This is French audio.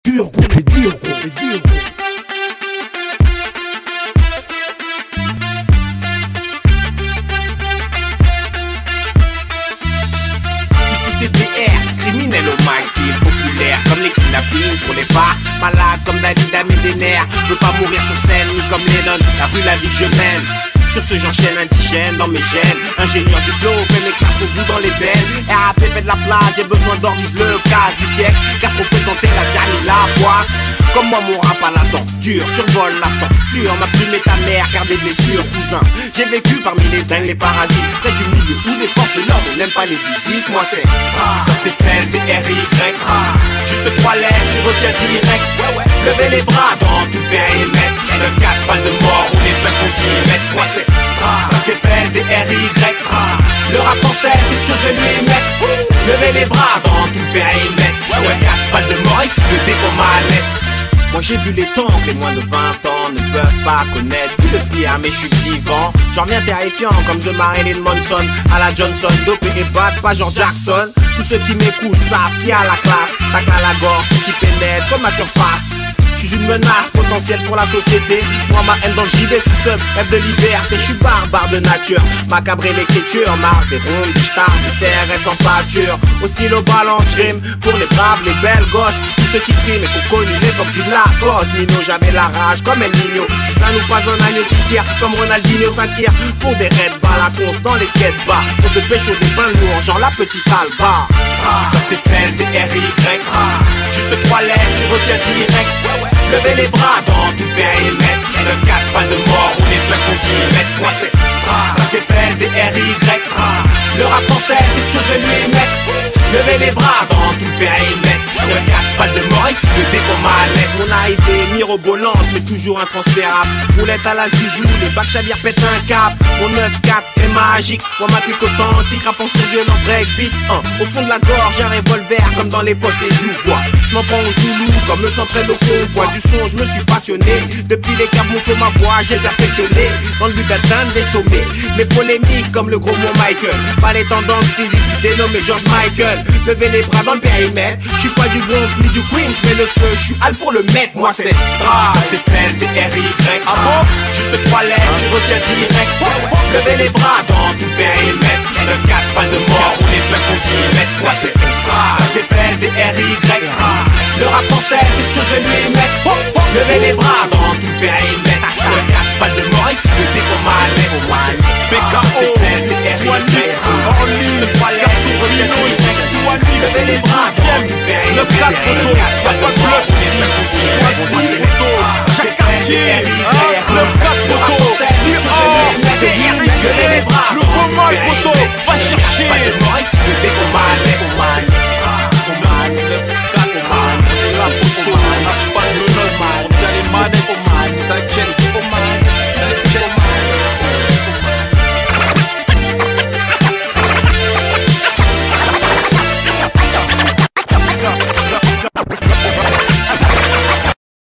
dur, gros, les dur, gros, les dur, gros. C'est DR, criminel au max, style populaire, comme les kidnappings pour les bars, malade comme Dalida millénaire, veut pas mourir sur scène, ni comme Lennon, la rue la vie que je mène. Sur ce j'enchaîne indigène dans mes gènes, ingénieur du flow, fait mes classes au dans les belles. RAP fait de la plage, j'ai besoin d'or, vise le casse du siècle, car trop fait tenter la zane et la poisse. Comme moi mon rap à la dent dure, survole la censure, ma plume est ta mère, car des blessures, cousin. J'ai vécu parmi les dingues, les parasites, près du milieu où les forces de l'ordre n'aiment pas les visites. Moi c'est ça s'appelle DRY, juste 3 lettres, je retiens direct. Levez les bras dans tout périmètre, 9-4, pas de mort ou les flingues contre-mettre. Moi c'est ça s'appelle DRY, le rap français c'est sûr je vais lui mettre. Levez les bras dans tout périmètre, 9-4, pas de mort ici que des commandettes. Moi j'ai vu les temps que les moins de 20 ans ne peuvent pas connaître. Vu le pire mais je suis vivant. J'en reviens terrifiant comme The Marilyn Manson à la Johnson. Dopé et bad, pas genre Jackson. Tous ceux qui m'écoutent savent qui a la classe. Tacle à la gorge qui pénètre comme ma surface. Je suis une menace potentielle pour la société. Moi ma haine dans le JB sous ce rêve de liberté. Je suis barbare de nature, macabre et l'écriture. Marre des rondes, des stars, des CRS en pâture. Au style au balance, rime pour les braves, les belles gosses. Tous ceux qui crient mais qu'on connu l'époque du Lacoste. Nino, j'avais la rage comme El Nino. Je suis un ou pas un agneau qui tire comme Ronaldinho, ça tire pour des raids balacons dans les skate-bars. Pour te pécho des bains lourds, genre la petite Alba. Ça s'appelle DRY, juste 3 lettres, je retiens direct. Levez les bras dans tout périmètre, 9-4, pas de mort ou les flingues contre-mettre. Moi c'est ça s'appelle DRY, le rap français c'est sûr je vais lui mettre. Levez les bras dans tout périmètre, 9-4, pas de mort ici que des commandettes. Mon arrivée mirobolante mais toujours intransférable. Roulette à la zizou, les bacs Xavier pètent un cap. Mon 9-4 est magique, moi ma clique authentique, rappant sur violent breakbeat. Au fond de la gorge un revolver comme dans les poches des Youvois. Je m'en prends au Zoulou comme me s'entraîne au convoi. Du son je me suis passionné, depuis les caves mon flow ma voix j'ai perfectionné. Dans le but d'atteindre des sommets, les polémiques comme le gros mot Michael. Pas les tendances physiques du dénommé George Michael. Levez les bras dans le périmètre, je suis pas du Bronx ni du Queens, mais le feu je suis hal pour le mettre. Moi c'est ça s'appelle DRY, juste 3 lettres, je retiens direct. Levez les bras dans tout périmètre, 9-4, pas de mort ou les flingues contre-mettre. Moi c'est ça s'appelle DRY, le rap français c'est sûr je vais lui mettre. Levez les bras dans tout périmètre, 9-4, pas de mort ici que des commandettes. Moi c'est ça s'appelle DRY, juste 3 lettres, je retiens direct. Levez les bras dans tout périmètre, 9-4, pas de mort ou les flingues contre-mettre. Chaque quartier, 9-4 poteaux, le commun poteau, va chercher